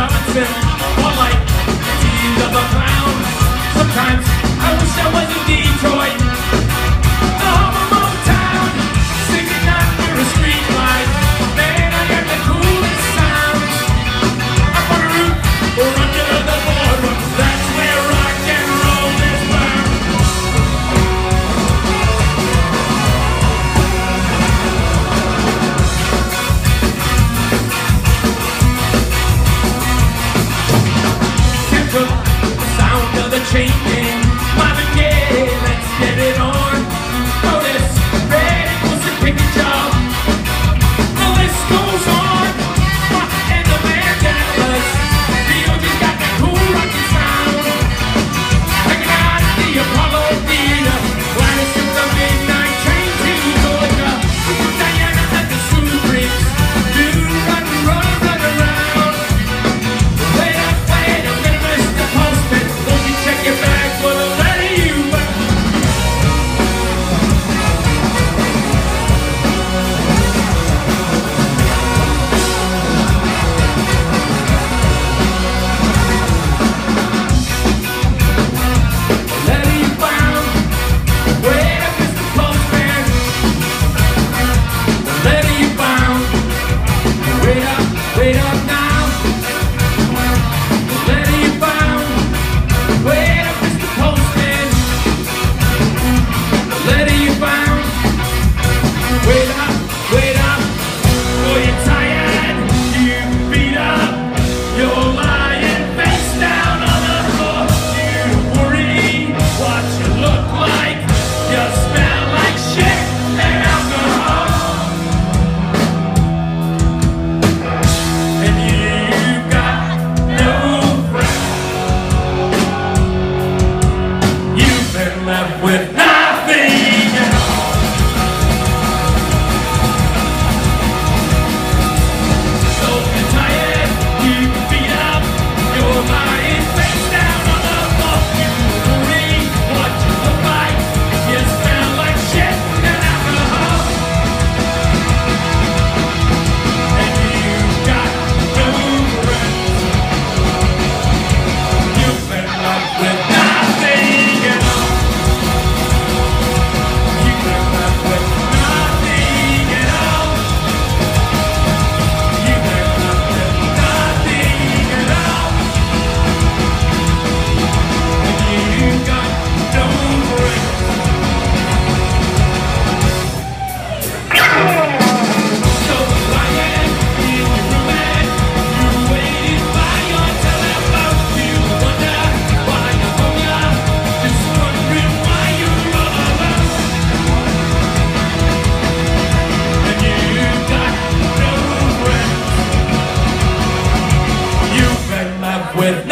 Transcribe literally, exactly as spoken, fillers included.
Robinson, or like the teeth of a clown. Sometimes I wish I was in Detroit, the home of Motown, singing under a street light. Man, I got the coolest sounds. Up on a roof or under the boardroom, that's where rock and roll is found. Tempo, the sound of the chain gang. Marvin Gaye, let's get it on. Otis, Red Eagles and Pick a Job. The list goes on. Rock and the Vandellas. The O G's got that cool rockin' sound. Hanging out at the Apollo Theater. Gladys took the midnight train to Georgia. Diana and the Supremes do run, run, run around. Wait up, wait a minute, Mister Postman. Won't you check your bag for the letter you found? Letter you found. Wait up, Mister Postman. Letter you found. Wait up, wait up now. Letter you found. Wait up, Mister Postman. Letter you found. Wait up, wait up. Oh, you're tired. You beat up. You're lying face down on the floor. You worry what you look like. You smell like shit and alcohol. And you got no friends. You've been left with nothing at all. So you're tired, you beat up, you're lying face down on the floor. You worry what you look like. You smell like shit and alcohol. And you got no friends. You've been left with nothing at all. You've been left with nothing at all. You've been left with nothing at all. And you got no friends. So lying in your room and you waited by your telephone. You wonder why you're home, you're just wondering why you're all alone. And you got no friends. You've been left with